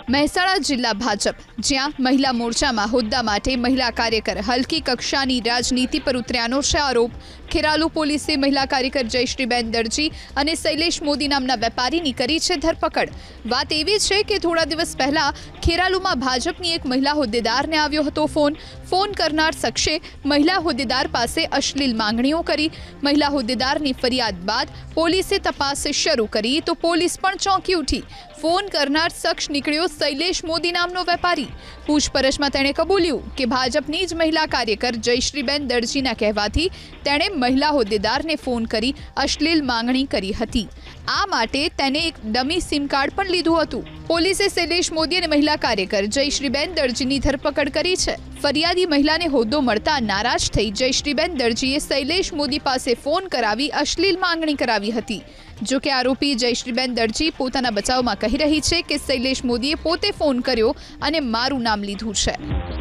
મહેસાણા જિલ્લા ભાજપ જ્યાં મહિલા મોરચામાં હોદ્દા માટે મહિલા કાર્યકર હલકી કક્ષાની રાજનીતિ પર ઉતર્યાનો છે આરોપ। ખેરાલુ પોલીસે મહિલા કાર્યકર જયશ્રીબેન દરજી અને શૈલેષ મોદી નામના વેપારીની કરી છે ધરપકડ। વાત એવી છે કે થોડા દિવસ પહેલા ખેરાલુમાં ભાજપની એક મહિલા હોદ્દેદારને આવ્યો હતો ફોન કરનાર શખ્સે મહિલા હોદ્દેદાર પાસે અશ્લીલ માંગણીઓ કરી। મહિલા હોદ્દેદારની ફરિયાદ બાદ પોલીસે તપાસ શરૂ કરી તો પોલીસ પણ ચોંકી ઉઠી। ફોન કરનાર શખ્સ નીકળ્યો શૈલેષ મોદી નામનો વેપારી। પૂછપરછમાં તેણે કબૂલ્યું કે ભાજપની જ મહિલા કાર્યકર જયશ્રીબેન દરજીના કહેવાથી તેણે મહિલા હોદ્દેદારને ફોન કરી અશ્લીલ માંગણી કરી હતી। આ માટે તેને એક ડમી સિમ કાર્ડ પણ લીધું હતું। પોલીસે શૈલેષ મોદી અને મહિલા કાર્યકર જયશ્રીબેન દરજીની ધરપકડ કરી છે। ફરિયાદી મહિલાને હોદ્દો મળતા નારાજ થઈ જયશ્રીબેન દરજીએ શૈલેષ મોદી પાસે ફોન કરાવી અશ્લીલ માંગણી કરાવી હતી। જો કે આરોપી જયશ્રીબેન દરજી પોતાના બચાવમાં કહી રહી છે કે શૈલેષ મોદીએ પોતે ફોન કર્યો અને મારું નામ લીધું છે।